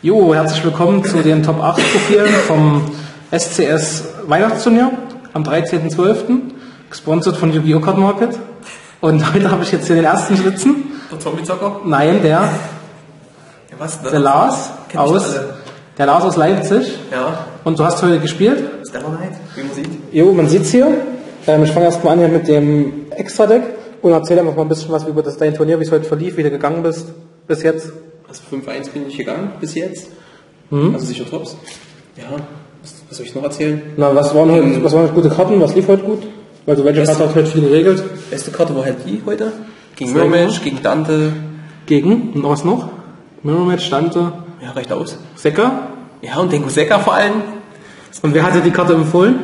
Jo, herzlich willkommen zu den Top 8 Profilen vom SCS Weihnachtsturnier am 13.12. Gesponsert von Yu-Gi-Oh! Card Market. Und heute habe ich jetzt hier den ersten sitzen. Der Zombie-Zocker? Nein, der Lars aus Leipzig. Ja. Und du hast heute gespielt? Stellar Knight, wie man sieht. Jo, man sieht's hier. Ich fange erst mal an hier mit dem Extra-Deck und erzähl einfach mal ein bisschen was über dein Turnier, wie es heute verlief, wie du gegangen bist bis jetzt. Also 5-1 bin ich gegangen bis jetzt. Also sicher Tops. Ja, was soll ich noch erzählen? Na, was waren gute Karten? Was lief heute gut? Also welche Karte hat heute viel geregelt? Beste Karte war halt die heute. Gegen Mirrormatch, gegen Dante. Gegen? Und was noch? Mirrormatch, Dante. Ja, reicht aus. Sekka? Ja, und Denko Sekka vor allem. Und wer hatte die Karte empfohlen?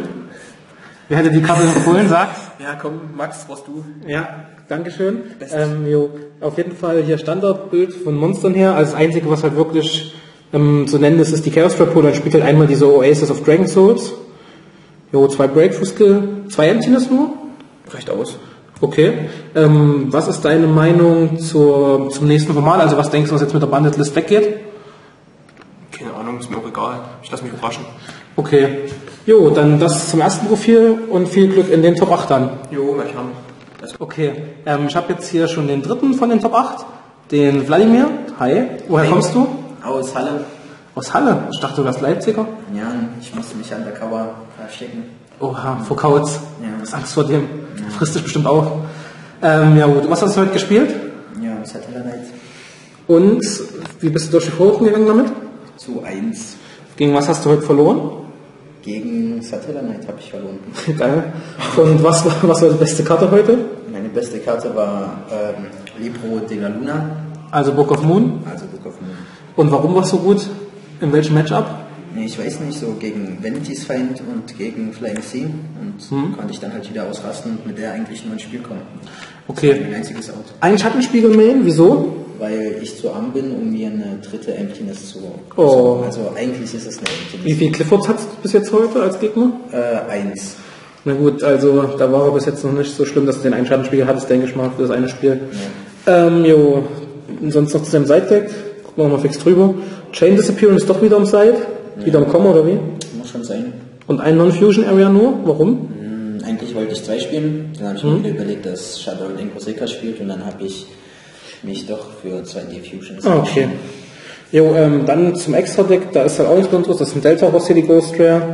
Sag's. Ja, komm, Max, warst du. Ja, dankeschön. Auf jeden Fall hier Standardbild von Monstern her. Also das Einzige, was halt wirklich zu nennen ist die Chaos Trap. Dann spielt halt einmal diese Oasis of Dragon Souls. 2 Breakthrough Skill, 2 Emptiness nur. Reicht aus. Okay. Was ist deine Meinung zum nächsten Format? Also was denkst du, was jetzt mit der Bandit List weggeht? Keine Ahnung, ist mir auch egal. Ich lasse mich überraschen. Okay. Dann das zum ersten Profil und viel Glück in den Top 8 dann. Gleich haben. Okay. Ich habe jetzt hier schon den dritten von den Top 8. Den Wladimir. Hi. Woher kommst du? Aus Halle. Aus Halle? Ich dachte, du wärst Leipziger. Ja, ich musste mich undercover verstecken. Oha, vor Kauz. Ja. Was Angst vor dem. Ja. Frisst dich bestimmt auf. Was hast du heute gespielt? Ja, Stellar Knight. Und wie bist du durch die Vorrunden gegangen damit? Zu 1. Gegen was hast du heute verloren? Gegen Stellar Knight habe ich verloren. Geil. Und was war die beste Karte heute? Meine beste Karte war Libro de la Luna. Also Book of Moon? Also Book of Moon. Und warum warst du so gut? In welchem Matchup? Nee, ich weiß nicht, so gegen Vanity's Find und gegen Flying Sea. Und konnte ich dann halt wieder ausrasten und mit der eigentlich nur ins Spiel kommen. Okay. Das war mein einziges Out. Ein Schattenspiegel-Main, wieso? Weil ich zu arm bin, um mir eine dritte Emptiness zu besorgen. Also eigentlich ist es eine Emptiness. Wie viele Cliffords hattest du bis jetzt heute als Gegner? 1. Na gut, also da war er bis jetzt noch nicht so schlimm, dass du den einen Schattenspiegel hattest, denke ich mal, für das eine Spiel. Ja. Sonst noch zu deinem Side-Deck. Gucken wir mal fix drüber. Chain Disappearance ist doch wieder am Side. Ja. Wieder am Kommen, oder wie? Muss schon sein. Und ein Non-Fusion-Area nur? Warum? Eigentlich wollte ich 2 spielen. Dann habe ich mir wieder überlegt, dass Shadow Denko Sekka spielt und dann habe ich mich doch für 2 Diffusions entschieden. Okay. Dann zum Extra-Deck, da ist halt auch nichts Besonderes. Das ist ein Delta Boss hier, die Ghost Rare.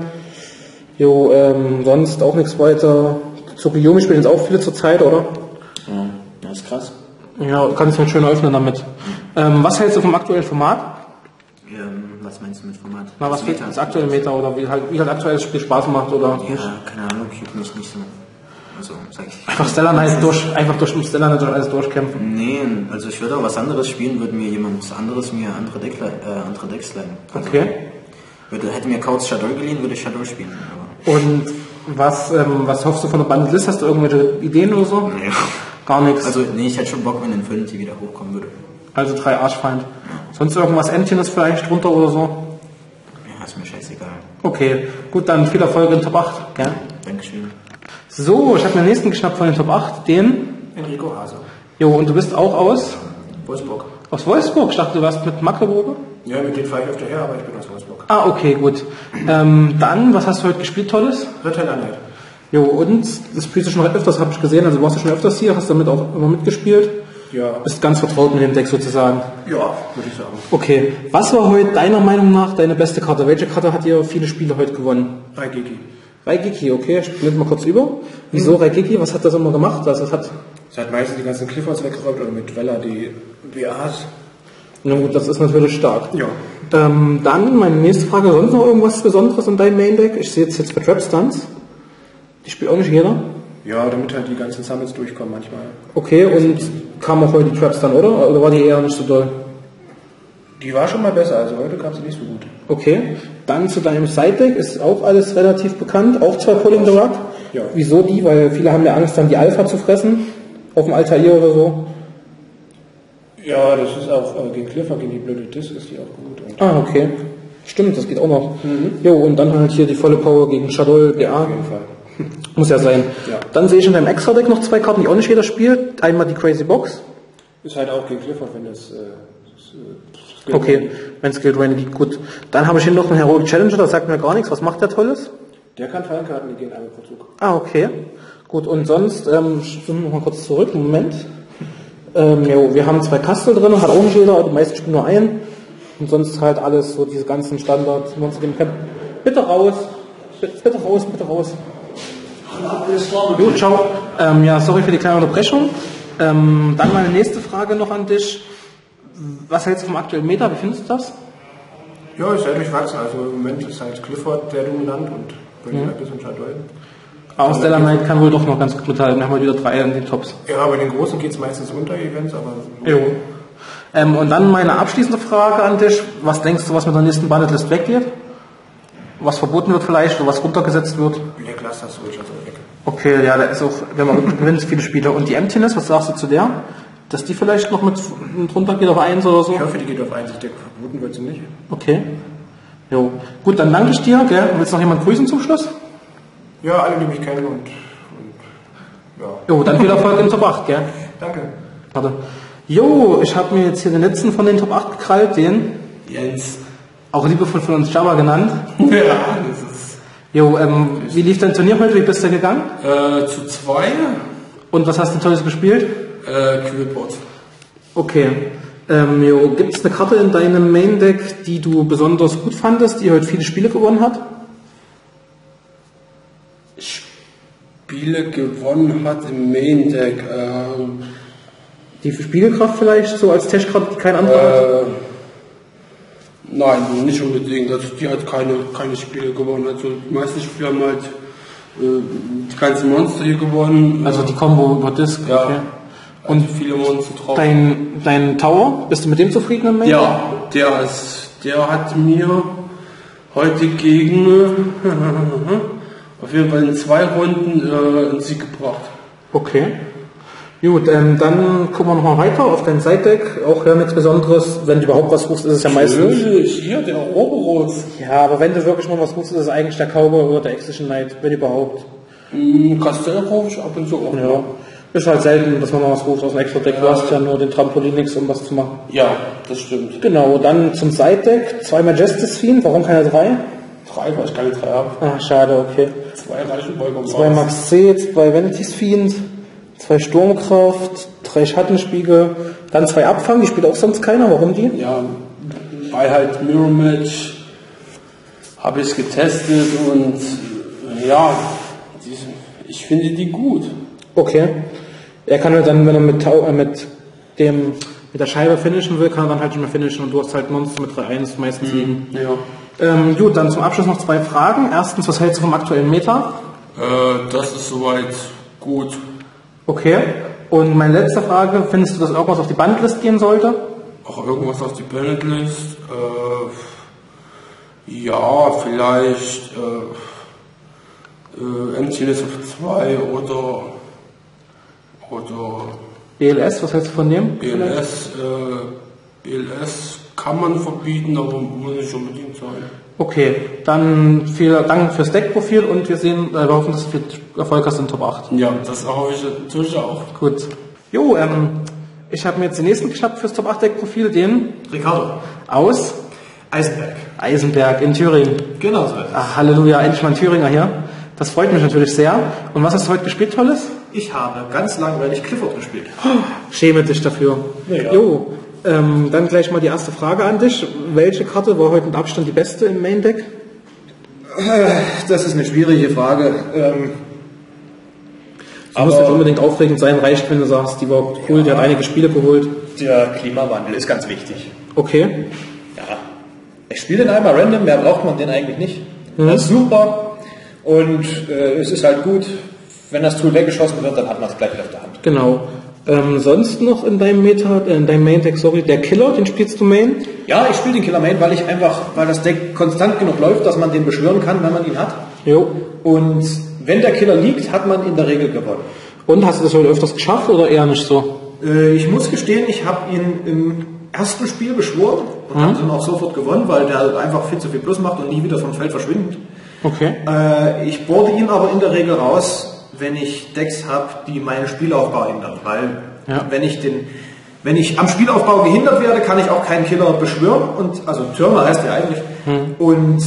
Sonst auch nichts weiter. Tsukuyomi spielen jetzt auch viele zur Zeit, oder? Ja, das ist krass. Ja, kannst halt schön öffnen damit. Was hältst du vom aktuellen Format? Was meinst du mit Format? Na, was fehlt das aktuelle Meta oder wie halt aktuelles Spiel Spaß macht oder nicht? Ja, keine Ahnung, ich juckt mich nicht so. Also, sag ich. Einfach Stellar Knight durch Stellar Knight alles durchkämpfen. Nee, also ich würde auch was anderes spielen, würde mir jemand anderes andere Decks leihen. Also okay. Hätte mir Kauz Shadow geliehen, würde ich Shadow spielen. Aber. Und was hoffst du von der Bandit List? Hast du irgendwelche Ideen oder so? Nee. Gar nichts. Also, nee, ich hätte schon Bock, wenn Infinity wieder hochkommen würde. Also 3 Arschfeind. Ja. Sonst irgendwas Emptiness vielleicht drunter oder so? Ja, ist mir scheißegal. Okay, gut, dann viel Erfolg in Top 8. Ja? Dankeschön. So, ich habe mir den nächsten geschnappt von den Top 8, den Enrico Hase. Und du bist auch aus? Wolfsburg. Aus Wolfsburg? Ich dachte, du warst mit Magdeburg? Ja, mit denen fahre ich öfter her, aber ich bin aus Wolfsburg. Ah, okay, gut. Dann, was hast du heute gespielt, Tolles? Stellar Knight. Und das spielst du schon öfters, habe ich gesehen, also warst du schon öfters hier, hast damit auch immer mitgespielt? Ja. Bist ganz vertraut mit dem Deck sozusagen? Ja, würde ich sagen. Okay, was war heute deiner Meinung nach deine beste Karte? Welche Karte hat ihr viele Spiele heute gewonnen? Raigeki, okay, ich blende mal kurz über. Wieso Raigeki? Was hat das immer gemacht? Also es hat meistens die ganzen Cliffords weggeräumt oder mit Dweller die WAs. Na gut, das ist natürlich stark. Ja. Dann meine nächste Frage, sonst noch irgendwas Besonderes in deinem Main Deck? Ich sehe jetzt für Trap Stunts. Die spielt auch nicht jeder. Ja, damit halt die ganzen Summons durchkommen manchmal. Okay, und kam auch heute die Traps dann, oder? Oder war die eher nicht so doll? Die war schon mal besser, also heute kam sie nicht so gut. Okay, dann zu deinem Side-Deck ist auch alles relativ bekannt, auch 2 Pulling the Rug. Ja. Wieso die? Weil viele haben ja Angst, dann die Alpha zu fressen, auf dem Altair oder so. Ja, das ist auch gegen Clifford, gegen die blöde Disc ist die auch gut. Und okay. Stimmt, das geht auch noch. Und dann halt hier die volle Power gegen Shadow GA. Auf jeden Fall. Muss ja sein. Ja. Dann sehe ich in deinem Extra-Deck noch 2 Karten, die auch nicht jeder spielt. Einmal die Crazy Box. Ist halt auch gegen Clifford, wenn das Okay, wenn Skilled Rain liegt, gut. Dann habe ich hier noch einen Heroic Challenger, das sagt mir gar nichts. Was macht der Tolles? Der kann Fallenkarten, die gehen einmal pro Zug. Ah, okay. Gut, und sonst, stimmen wir mal kurz zurück, Moment. Wir haben 2 Kastel drin, hat auch nicht jeder, die meisten spielen nur einen. Und sonst halt alles, so diese ganzen Standard-Monster Game Camp. Bitte raus! Bitte raus, bitte raus. Gut, ciao. Sorry für die kleine Unterbrechung. Dann meine nächste Frage noch an dich. Was hältst du vom aktuellen Meta? Wie findest du das? Ja, ist sehr durchwachsen. Also im Moment ist halt Clifford sehr dominant und Berlin ein bisschen Shadow. Aber Stellar Knight kann wohl doch noch ganz gut mithalten. Wir haben wieder 3 in den Tops. Ja, bei den Großen geht es meistens unter Events, aber... Jo. Und dann meine abschließende Frage an dich. Was denkst du, was mit der nächsten Bandit-List weggeht? Was verboten wird vielleicht oder was runtergesetzt wird? Black Luster Soldier soll weg. Okay, ja, da ist auch, wenn man gewinnt, viele Spieler. Und die Emptiness, was sagst du zu der? Dass die vielleicht noch mit runter geht auf 1 oder so? Ich hoffe, die geht auf 1. Ich denke, verboten wird sie nicht. Okay. Jo. Gut, dann danke ich dir. Gell? Willst du noch jemand grüßen zum Schluss? Ja, alle, die mich kennen und ja. Jo, dann viel Erfolg im Top 8, gell? Danke. Warte. Jo, ich habe mir jetzt hier den letzten von den Top 8 gekrallt, den Jens. auch liebevoll von uns Java genannt. Ja, das ist... Jo, wie lief dein Turnier heute? Wie bist du gegangen? Zu 2. Und was hast du Tolles gespielt? Quillport. Okay. Gibt es eine Karte in deinem Main-Deck, die du besonders gut fandest, die heute viele Spiele gewonnen hat? Spiele gewonnen hat im Main Deck. Die für Spiegelkraft vielleicht, so als Tech-Karte, die kein anderer hat? Nein, nicht unbedingt. Also die hat keine Spiele gewonnen. Also die meisten Spieler haben halt die ganzen Monster hier gewonnen. Also die Combo über Disc. Ja. Okay. Und viele Monster drauf. Dein Tower, bist du mit dem zufrieden im Main? Ja, der hat mir heute gegen auf jeden Fall in 2 Runden einen Sieg gebracht. Okay. Gut, dann gucken wir nochmal weiter auf dein Side-Deck. Auch ja nichts Besonderes. Wenn du überhaupt was rufst, ist es ja meistens... Natürlich, hier der Ouroboros. Ja, aber wenn du wirklich mal was rufst, ist es eigentlich der Cowboy oder der Execution Knight, wenn überhaupt. Castell rufe ich ab und zu auch. Ja. Ist halt selten, dass man mal was ruft aus dem Extra-Deck. Du hast ja nur den Trampolinix, um was zu machen. Ja, das stimmt. Genau, dann zum Side-Deck. 2 Majestic Fiend, warum keine 3? 3, weil ich keine 3 habe. Ah, schade, okay. 2 reichen vollkommen 2 Max C, 2 Vanity's Fiend, 2 Sturmkraft, 3 Schattenspiegel, dann 2 Abfang, die spielt auch sonst keiner, warum die? Ja, bei halt Mirror Match habe ich es getestet und ja, ich finde die gut. Okay. Er kann halt dann, wenn er mit der Scheibe finishen will, kann er dann halt nicht mehr finishen und du hast halt Monster mit 3-1 meistens liegen. Ja. Gut, dann zum Abschluss noch 2 Fragen. Erstens, was hältst du vom aktuellen Meta? Das ist soweit gut. Okay. Und meine letzte Frage, findest du, dass irgendwas auf die Bandlist gehen sollte? Auch irgendwas auf die Bandlist? Ja, vielleicht Emptiness of 2 oder BLS, was hältst du von dem? BLS kann man verbieten, aber muss nicht unbedingt sein. Okay, dann vielen Dank fürs Deckprofil und wir hoffen, dass du viel Erfolg hast in Top 8. Ja, das hoffe ich natürlich auch. Gut. Jo, ich habe mir jetzt den nächsten geschnappt fürs Top 8 Deckprofil, den Ricardo. aus Eisenberg in Thüringen. Genau so. Ach, Halleluja, endlich mal ein Thüringer hier. Das freut mich natürlich sehr. Und was hast du heute gespielt, Tolles? Ich habe ganz langweilig Clifford gespielt. Schäme dich dafür. Ja. Jo, dann gleich mal die erste Frage an dich. Welche Karte war heute mit Abstand die beste im Main Deck? Das ist eine schwierige Frage. Es muss nicht unbedingt aufregend sein, reicht, wenn du sagst, die war cool, die hat einige Spiele geholt. Der Klimawandel ist ganz wichtig. Okay. Ja. Ich spiele den einmal random, mehr braucht man den eigentlich nicht. Das ist super und es ist halt gut, wenn das Tool weggeschossen wird, dann hat man es gleich wieder auf der Hand. Genau. Sonst noch in deinem Main Deck, der Killer, den spielst du Main? Ja, ich spiele den Killer Main, weil das Deck konstant genug läuft, dass man den beschwören kann, wenn man ihn hat. Jo. Und wenn der Killer liegt, hat man in der Regel gewonnen. Und hast du das heute öfters geschafft oder eher nicht so? Ich muss gestehen, ich habe ihn im ersten Spiel beschworen und habe dann auch sofort gewonnen, weil der einfach viel zu viel Plus macht und nie wieder vom Feld verschwindet. Okay. Ich boarde ihn aber in der Regel raus, wenn ich Decks habe, die meinen Spielaufbau ändern. Weil wenn Wenn ich am Spielaufbau gehindert werde, kann ich auch keinen Killer beschwören. Und, also Türmer heißt der eigentlich. Und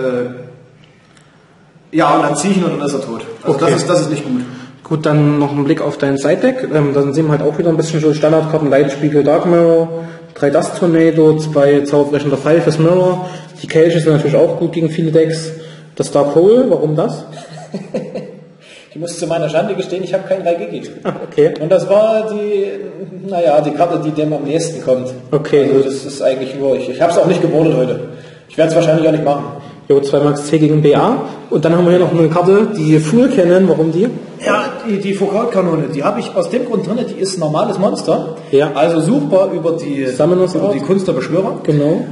ja, und dann ziehe ich ihn und dann ist er tot. Also Okay. das ist nicht gut. Gut, dann noch ein Blick auf dein Side-Deck. Dann sehen wir halt auch wieder ein bisschen so Standardkarten, Lightspiegel, Dark Mirror, 3 Dust Tornado, 2 Zauberbrechender Pfeil fürs Mirror. Die Kelche sind natürlich auch gut gegen viele Decks. Das Dark Hole, warum das? Ich muss zu meiner Schande gestehen, ich habe keinen 3G. Okay. Und das war die Karte, die dem am nächsten kommt. Okay, Also gut. das ist eigentlich nur, ich habe es auch nicht gebordet heute. Ich werde es wahrscheinlich auch nicht machen. Jo, 2 Max C gegen BA. Und dann haben wir hier noch eine Karte, die Fool kennen. Warum die? Ja, die Foucault-Kanone, die habe ich aus dem Grund drin, die ist ein normales Monster. Ja. Also suchbar über die Kunst der Beschwörer. Genau.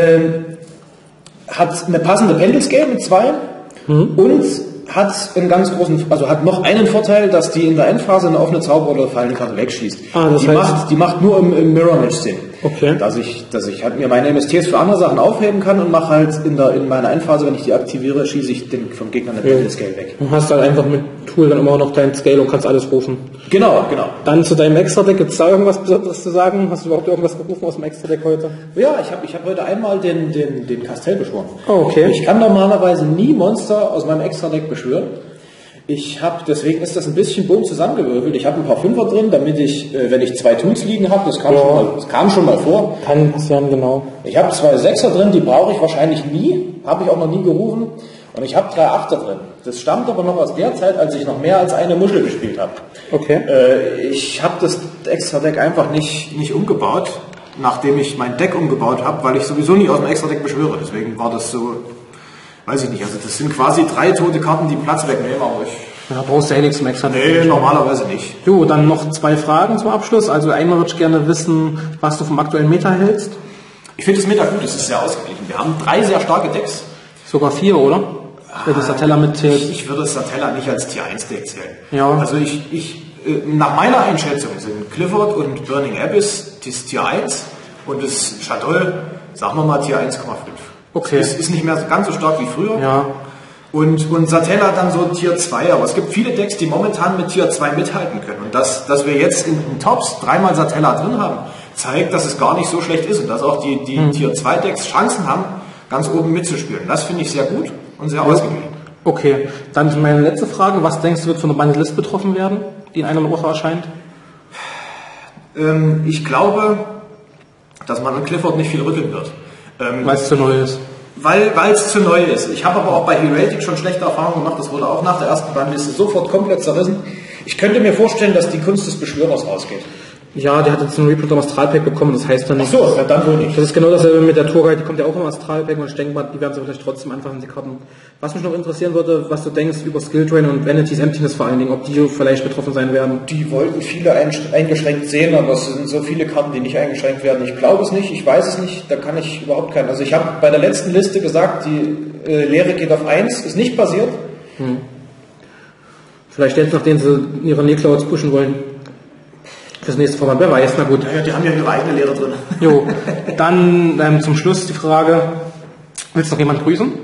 Hat eine passende Pendel-Scale mit 2 und hat einen ganz großen, also hat noch einen Vorteil, dass die in der Endphase eine offene Zauber- oder Fallenkarte wegschießt. Das heißt, die macht nur im Mirror-Match Sinn. Okay. Dass ich halt mir meine MSTs für andere Sachen aufheben kann und mache halt in meiner Endphase, wenn ich die aktiviere, schieße ich den vom Gegner eine Pendel-Scale weg. Du hast halt einfach mit Tool dann immer noch dein Scale und kannst alles rufen. Genau. Dann zu deinem Extra-Deck, gibt es da irgendwas Besonderes zu sagen? Hast du überhaupt irgendwas gerufen aus dem Extra-Deck heute? Ja, ich hab heute einmal den Castell beschworen. Oh, okay. Ich kann normalerweise nie Monster aus meinem Extra-Deck beschwören. Deswegen ist das ein bisschen bunt zusammengewürfelt. Ich habe ein paar Fünfer drin, damit ich, wenn ich 2 Tools liegen habe, das kam schon mal vor. Kann passieren, genau. Ich habe 2 Sechser drin, die brauche ich wahrscheinlich nie, habe ich auch noch nie gerufen. Und ich habe 3 Achter drin. Das stammt aber noch aus der Zeit, als ich noch mehr als eine Muschel gespielt habe. Okay. Ich habe das Extra-Deck einfach nicht umgebaut, nachdem ich mein Deck umgebaut habe, weil ich sowieso nie aus dem Extra-Deck beschwöre. Deswegen war das so, weiß ich nicht. Also das sind quasi 3 tote Karten, die Platz wegnehmen, aber Ja, brauchst du ja nichts im Extra-Deck. nee, normalerweise nicht. Jo, dann noch 2 Fragen zum Abschluss. Also einmal würde ich gerne wissen, was du vom aktuellen Meta hältst. Ich finde das Meta gut, es ist sehr ausgeglichen. Wir haben 3 sehr starke Decks. Sogar 4, oder? Wenn das Satella mitzählt. Ich würde Satella nicht als Tier 1 Deck zählen. Ja. Also nach meiner Einschätzung sind Clifford und Burning Abyss das Tier 1 und das Shadowll, sagen wir mal, Tier 1,5. Okay. Es ist nicht mehr ganz so stark wie früher. Ja. Und Satella dann so Tier 2, aber es gibt viele Decks, die momentan mit Tier 2 mithalten können. Und dass wir jetzt in den Tops 3-mal Satella drin haben, zeigt, dass es gar nicht so schlecht ist und dass auch die Tier 2 Decks Chancen haben, ganz oben mitzuspielen. Das finde ich sehr gut und sehr ausgeglichen. Okay, dann meine letzte Frage. Was denkst du, wird von der Bundled List betroffen werden, die in einer Woche erscheint? Ich glaube, dass man an Clifford nicht viel rütteln wird. Weil es zu neu ist. Weil es zu neu ist. Ich habe aber auch bei Heratic schon schlechte Erfahrungen gemacht. Das wurde auch nach der ersten Bundliste sofort komplett zerrissen. Ich könnte mir vorstellen, dass die Kunst des Beschwörers rausgeht. Ja, der hat jetzt ein Reprint am Astralpack bekommen, das heißt dann nicht. Ach so, ja, dann wohl nicht. Das ist genau dasselbe mit der Tourguide, die kommt ja auch im Astralpack und ich denke mal, die werden sie vielleicht trotzdem einfach in die Karten. Was mich noch interessieren würde, was du denkst über Skill Drain und Vanity's Emptiness vor allen Dingen, ob die vielleicht betroffen sein werden. Die wollten viele eingeschränkt sehen, aber es sind so viele Karten, die nicht eingeschränkt werden. Ich glaube es nicht, ich weiß es nicht, da kann ich überhaupt keinen. Also ich habe bei der letzten Liste gesagt, die Lehre geht auf 1, ist nicht passiert. Vielleicht jetzt, nachdem sie ihre Neclouds pushen wollen. Fürs nächste Format, wer weiß, na gut. Ja, die haben ja ihre eigene Lehre drin. Jo, dann zum Schluss die Frage, willst du noch jemand grüßen?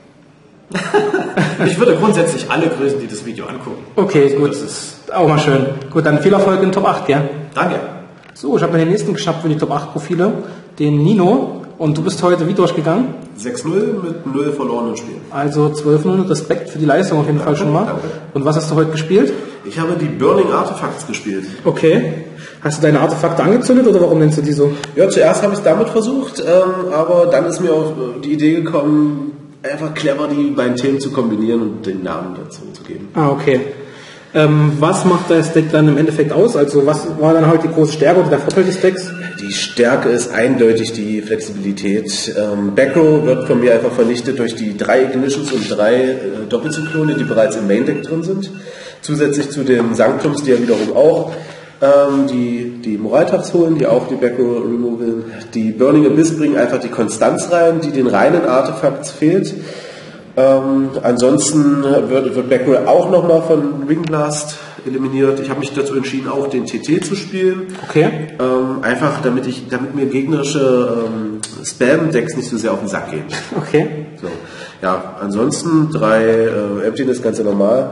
Ich würde grundsätzlich alle grüßen, die das Video angucken. Okay, gut. Das ist auch mal schön. Gut, dann viel Erfolg in Top 8, gell? Danke. So, ich habe mir den nächsten geschnappt für die Top 8 Profile, den Nino. Und du bist heute wie durchgegangen? 6-0 mit 0 verlorenen Spielen. Also 12-0, Respekt für die Leistung auf jeden Fall schon mal. Danke. Und was hast du heute gespielt? Ich habe die Burning Artifacts gespielt. Okay. Hast du deine Artefakte angezündet oder warum nennst du die so? Ja, zuerst habe ich es damit versucht, aber dann ist mir auf die Idee gekommen, einfach clever die beiden Themen zu kombinieren und den Namen dazu zu geben. Ah, okay. Was macht das Deck dann im Endeffekt aus? Also was war dann halt die große Stärke oder der Vorteil des Decks? Die Stärke ist eindeutig die Flexibilität. Backrow wird von mir einfach vernichtet durch die 3 Ignitions und 3 Doppelzyklone, die bereits im Main Deck drin sind. Zusätzlich zu den Sanktums, die ja wiederum auch die Moraltags holen, die auch die Backrow removaln. Die Burning Abyss bringen einfach die Konstanz rein, die den reinen Artefakts fehlt. Ansonsten wird Backrow auch nochmal von Ringblast eliminiert. Ich habe mich dazu entschieden, auch den TT zu spielen. Okay. Einfach damit mir gegnerische Spam-Decks nicht so sehr auf den Sack gehen. Okay. So. Ja, ansonsten 3 Emptiness ganz normal.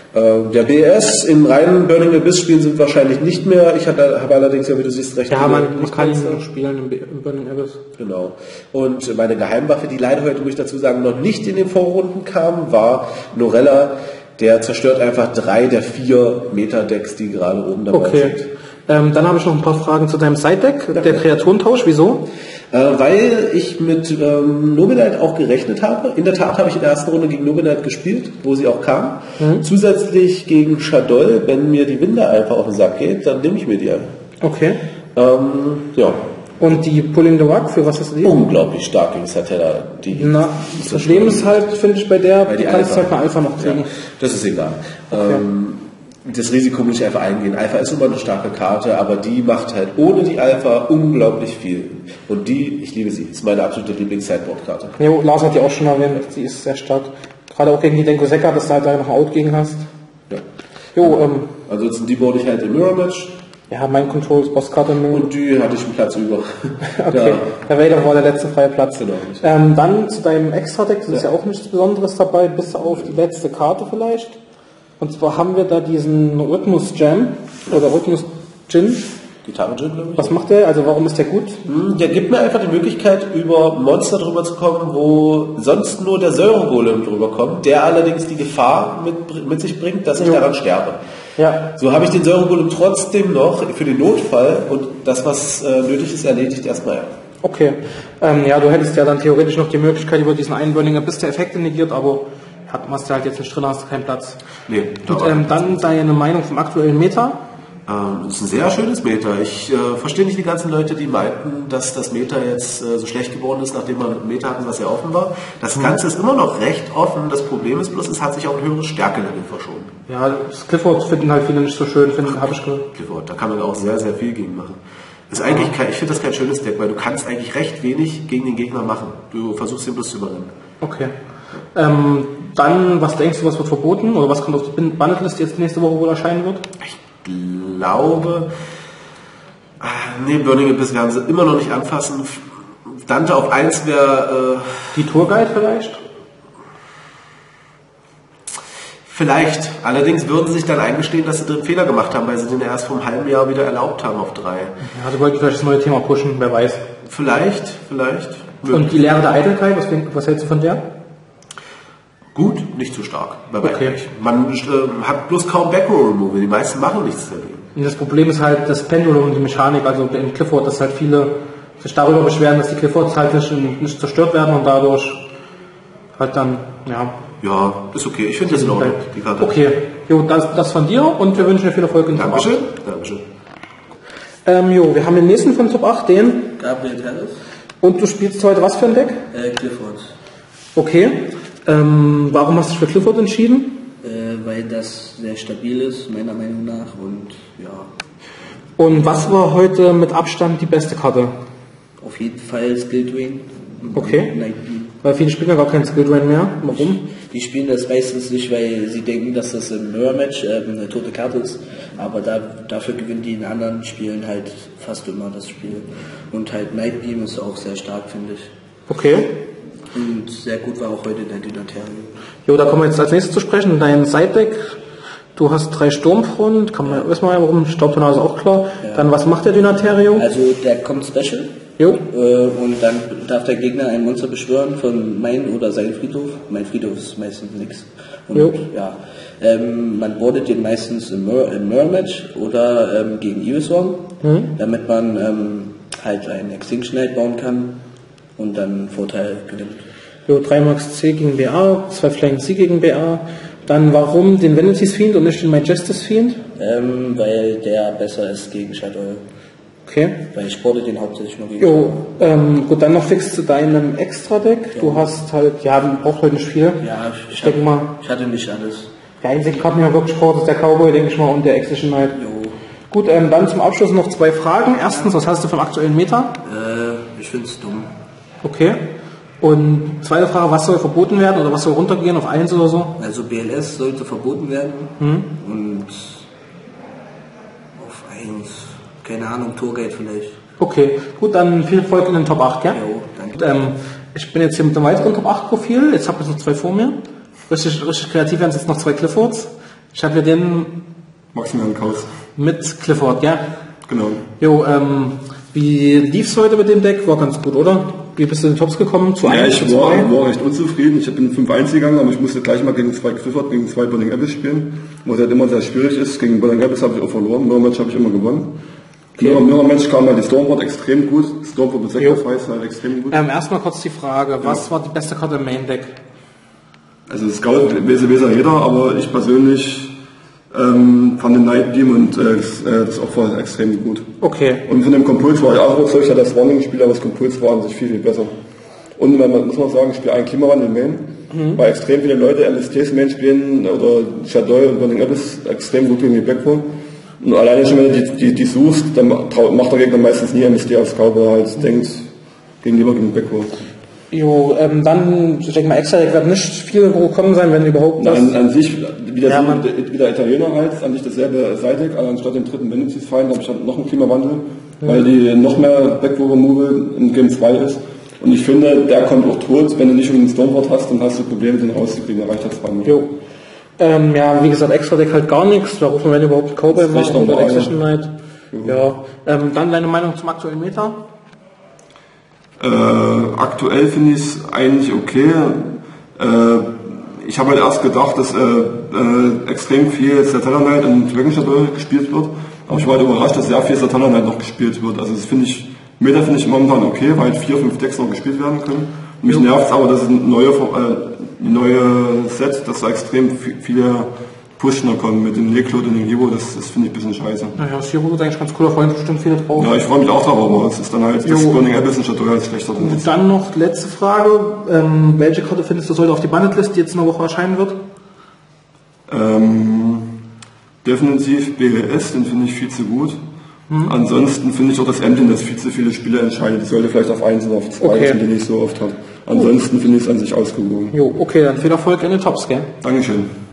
Der BS im reinen Burning Abyss Spielen sind wahrscheinlich nicht mehr. Ich habe allerdings, ja, wie du siehst, recht Ja, viele man kann ihn Lichtfenster. noch spielen im Burning Abyss. Genau. Und meine Geheimwaffe, die leider heute, muss ich dazu sagen, noch nicht in den Vorrunden kam, war Norella. Der zerstört einfach 3 der 4 Meta-Decks, die gerade oben dabei Okay. sind. Dann habe ich noch ein paar Fragen zu deinem Side-Deck, der Kreaturentausch. Wieso? Weil ich mit Nominite auch gerechnet habe. In der Tat habe ich in der ersten Runde gegen Nominite gespielt, wo sie auch kam. Zusätzlich gegen Shaddoll, wenn mir die Winde einfach auf den Sack geht, dann nehme ich mir die an. Okay. Ja, Und die Pulling the Rug, für was hast du die? unglaublich stark gegen Satella. Na, das Problem ist halt, finde ich, bei der, Bei du die kannst Alpha. halt eine Alpha noch kriegen. Ja, das ist egal. Das Risiko muss ich einfach eingehen. Alpha ist immer eine starke Karte, aber die macht halt ohne die Alpha unglaublich viel. Und die, ich liebe sie, ist meine absolute Lieblings-Sideboard-Karte. Jo, Lars hat die auch schon erwähnt, sie ist sehr stark. Gerade auch gegen die Denko Sekka, dass du halt da noch ein Out gegen hast. Ja. Jo, Ansonsten die board ich halt im Mirror-Match ja, mein Control ist Bosskarte. und die hatte ich einen Platz über. Okay, der Vader war der letzte freie Platz. Genau. Dann zu deinem Extra-Deck, das ist ja auch nichts Besonderes dabei, bis auf die letzte Karte vielleicht. Und zwar haben wir da diesen Rhythmus-Jam oder Rhythmus-Gin. Gitarre-Gin, glaube ich. Was macht der? Also warum ist der gut? Der gibt mir einfach die Möglichkeit, über Monster drüber zu kommen, wo sonst nur der Säuregolem drüber kommt, der allerdings die Gefahr mit sich bringt, dass ich daran sterbe. Ja, So habe ich den Säuregolem trotzdem noch für den Notfall und das, was nötig ist, erledigt erstmal. okay. Ja, du hättest ja dann theoretisch noch die Möglichkeit über diesen einen Burning Abyss der Effekte negiert, aber hast du halt jetzt nicht drin, hast du keinen Platz. Nee, Und dann deine Meinung vom aktuellen Meta. das ist ein sehr schönes Meta. Ich verstehe nicht die ganzen Leute, die meinten, dass das Meta jetzt so schlecht geworden ist, nachdem wir ein Meta hatten, was sehr offen war. Das Ganze ist immer noch recht offen. Das Problem ist bloß, es hat sich auch ein höheres Stärkelevel verschoben. Ja, das Clifford finden halt viele nicht so schön, habe ich gehört. Clifford, da kann man auch sehr, sehr viel gegen machen. Ist eigentlich ich finde das kein schönes Deck, weil du kannst eigentlich recht wenig gegen den Gegner machen. Du versuchst ihn bloß zu überrennen. Okay. Dann, was denkst du, was wird verboten? Oder was kommt auf die Bannetlist jetzt nächste Woche wohl erscheinen wird? Ich glaube, Burning Abyss werden sie immer noch nicht anfassen. Dante auf 1 wäre Die Tourguide vielleicht? vielleicht. Allerdings würden sie sich dann eingestehen, dass sie drin Fehler gemacht haben, weil sie den erst vor einem halben Jahr wieder erlaubt haben auf 3. Ja, sie wollten vielleicht das neue Thema pushen, wer weiß. Vielleicht. Und die Lehre der Eitelkeit, was hältst du von der? Gut, nicht zu stark. Bei weitem Okay. nicht. Man hat bloß kaum Backrow-Removal. Die meisten machen nichts dagegen. Und das Problem ist halt das Pendulum und die Mechanik, also in Clifford, dass halt viele sich darüber beschweren, dass die Cliffords halt nicht zerstört werden und dadurch halt dann, ja. Ja, ist okay. Ich finde das in Ordnung, die Karte. Okay, jo, das von dir und wir wünschen dir viel Erfolg in Top 8. Dankeschön. Wir haben den nächsten von Top 8, den. Gabriel Terres, Und du spielst heute was für ein Deck? Clifford. Okay. Warum hast du dich für Clifford entschieden? Weil das sehr stabil ist, meiner Meinung nach. Und ja, Und was war heute mit Abstand die beste Karte? auf jeden Fall Skill Drain. Okay. Night Beam. Weil viele spielen ja gar keinen Skill Drain mehr. Warum? Die spielen das meistens nicht, weil sie denken, dass das im Mirror-Match eine tote Karte ist. Aber dafür gewinnen die in anderen Spielen halt fast immer das Spiel. Und halt Night Beam ist auch sehr stark, finde ich. Okay. Und sehr gut war auch heute der Dynaterium. Jo, da kommen wir jetzt als nächstes zu sprechen. Dein Side-Deck. Du hast 3 Sturmfront. Wissen wir ja, warum? Staubtornado ist auch klar. Ja. Dann, was macht der Dynaterio? Also der kommt Special. Jo. Und dann darf der Gegner ein Monster beschwören von mein oder sein Friedhof. Mein Friedhof ist meistens nix. Und Jo. ja, man boardet den meistens im Mirror-Match oder gegen Evilswarm, damit man halt einen Extinction Knight bauen kann und dann Vorteil gewinnt. Jo, 3 Max C gegen BA, 2 Flying C gegen BA. Dann, warum den Vanity's Fiend und nicht den Majestus Fiend? Weil der besser ist gegen Shadow. Okay. Weil ich boarde den hauptsächlich nur gegen Jo, gut, dann noch fix zu deinem Extra-Deck. Du hast halt, ja, braucht halt nicht viel. Ja, Ich denke mal, ich hatte nicht alles. der einzige Karten, die man wirklich braucht, ist der Cowboy, denke ich mal, und der Extinction Knight. Jo. Gut, dann zum Abschluss noch 2 Fragen. Erstens, was hast du vom aktuellen Meta? Ich find's dumm. Okay. Und zweite Frage, was soll verboten werden oder was soll runtergehen auf 1 oder so? Also BLS sollte verboten werden und auf 1, keine Ahnung, Tourguide vielleicht. Okay, gut, dann viel Erfolg in den Top 8, ja? Jo, danke. Ich bin jetzt hier mit einem weiteren Top 8 Profil. Jetzt habe ich noch 2 vor mir. Richtig kreativ werden es jetzt noch 2 Cliffords. Ich habe hier den Maximilian Kaus. mit Clifford, ja? Genau. Jo, wie lief's heute mit dem Deck? War ganz gut, oder? Wie bist du in den Tops gekommen? Zu Ja, 1, ich zu 2? war recht unzufrieden. Ich bin 5-1 gegangen, aber ich musste gleich mal gegen 2 Clifford, gegen 2 Burning Abyss spielen, was halt immer sehr schwierig ist. Gegen Burning Abyss habe ich auch verloren, Mirror-Match habe ich immer gewonnen. Mirror-Match kam halt die Stormboard extrem gut. Stormboard mit Sacrifice halt extrem gut. Erstmal kurz die Frage, was war die beste Karte im Main-Deck? Also Scout weiß jeder, aber ich persönlich fand den Night Beam und das Opfer extrem gut. Okay. Und von dem Kompuls war ich auch überzeugt, ich hatte das Warning gespielt, aber das Kompuls war an sich viel, viel besser. Und man muss man sagen, ich spiele einen Klimawandel Main, weil extrem viele Leute LSTs Main spielen oder Shadow und Burning Abyss extrem gut gegen die Backrow. Und alleine schon, wenn du die suchst, dann macht der Gegner meistens nie MSD aufs Cover, weil er halt denkt, gegen lieber gegen Backrow. Jo, dann, ich denke mal, Extra-Deck wird nicht viel gekommen sein, wenn überhaupt das. An sich, wie der Italiener halt, an sich dasselbe Side-Deck, aber anstatt den dritten Vengeance-Fallen habe ich halt noch einen Klimawandel, weil die noch mehr Backrow-Removal in Game 2 ist. Und ich finde, der kommt auch tot, wenn du nicht schon den Stormboard hast, dann hast du Probleme, den rauszukriegen, der reicht halt zweimal. Jo. Ja, wie gesagt, Extra-Deck halt gar nichts, da rufen wir, wenn überhaupt einen Cowboy machen oder Exhibition Knight. Ja. Dann deine Meinung zum aktuellen Meta? Aktuell finde ich es eigentlich okay. Ich habe halt erst gedacht, dass extrem viel Satellite Knight und Dragon Shadow gespielt wird, aber ich war halt überrascht, dass sehr viel Satellite Knight noch gespielt wird. Also das finde ich momentan okay, weil 4-5 Decks noch gespielt werden können. Mich nervt es aber, dass es ein neue Set, dass da extrem viele Pushner kommen mit dem Neclode und dem Hero, das finde ich ein bisschen scheiße. Naja, das Hero ist eigentlich ganz cool, da freuen sich bestimmt viele drauf. Ja, ich freue mich auch drauf, aber es ist dann halt das Burning Abyss und Shadow halt schlechter. Und dann noch letzte Frage, welche Karte findest du sollte auf die Bannetlist, die jetzt in einer Woche erscheinen wird? Definitiv BLS, den finde ich viel zu gut. Ansonsten finde ich auch das Emblem, das viel zu viele Spieler entscheidet. Die sollte vielleicht auf 1 oder auf 2, die nicht so oft hat. Ansonsten finde ich es an sich ausgewogen. Jo, okay, dann viel Erfolg in den Tops, gell? Dankeschön.